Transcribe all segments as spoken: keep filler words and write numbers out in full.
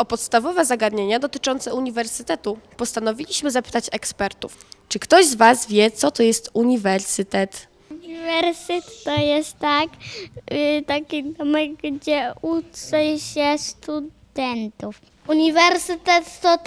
O podstawowe zagadnienia dotyczące uniwersytetu postanowiliśmy zapytać ekspertów. Czy ktoś z Was wie, co to jest uniwersytet? Uniwersytet to jest tak, y, taki domek, gdzie uczy się studentów. Uniwersytet to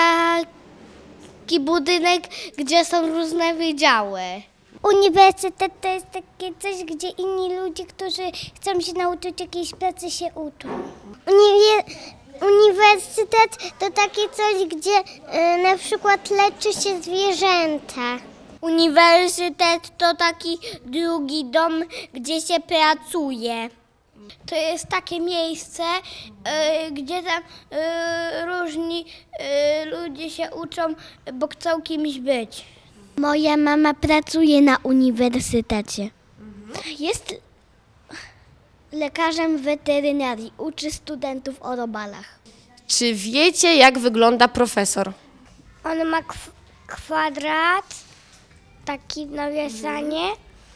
taki budynek, gdzie są różne wydziały. Uniwersytet to jest takie coś, gdzie inni ludzie, którzy chcą się nauczyć jakiejś pracy, się uczą. Uniwie- uniwersytet to takie coś, gdzie y, na przykład leczy się zwierzęta. Uniwersytet to taki drugi dom, gdzie się pracuje. To jest takie miejsce, y, gdzie tam y, różni y, ludzie się uczą, bo chcą kimś być. Moja mama pracuje na uniwersytecie. Jest lekarzem weterynarii, uczy studentów o robalach. Czy wiecie, jak wygląda profesor? On ma kw- kwadrat, taki nawiązanie.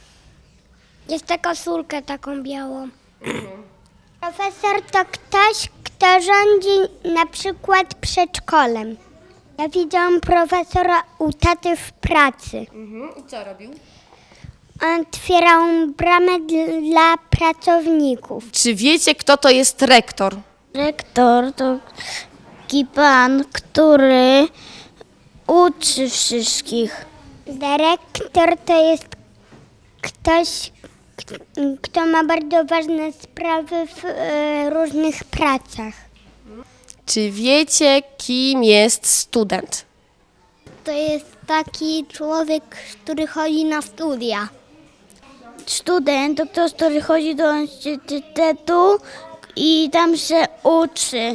Jest taką koszulkę taką białą. Profesor to ktoś, kto rządzi na przykład przedszkolem. Ja widziałam profesora u taty w pracy. I co robił? On otwierał bramę dla pracowników. Czy wiecie, kto to jest rektor? Rektor to taki pan, który uczy wszystkich. Dyrektor to jest ktoś, k- kto ma bardzo ważne sprawy w e, różnych pracach. Czy wiecie, kim jest student? To jest taki człowiek, który chodzi na studia. Student to ktoś, który chodzi do uniwersytetu i tam się uczy.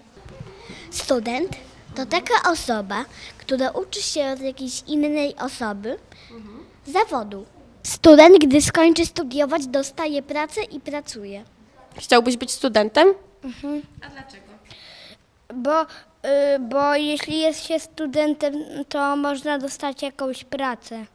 Student to taka osoba, która uczy się od jakiejś innej osoby zawodu. Student, gdy skończy studiować, dostaje pracę i pracuje. Chciałbyś być studentem? Bo, y, bo jeśli jest się studentem, to można dostać jakąś pracę.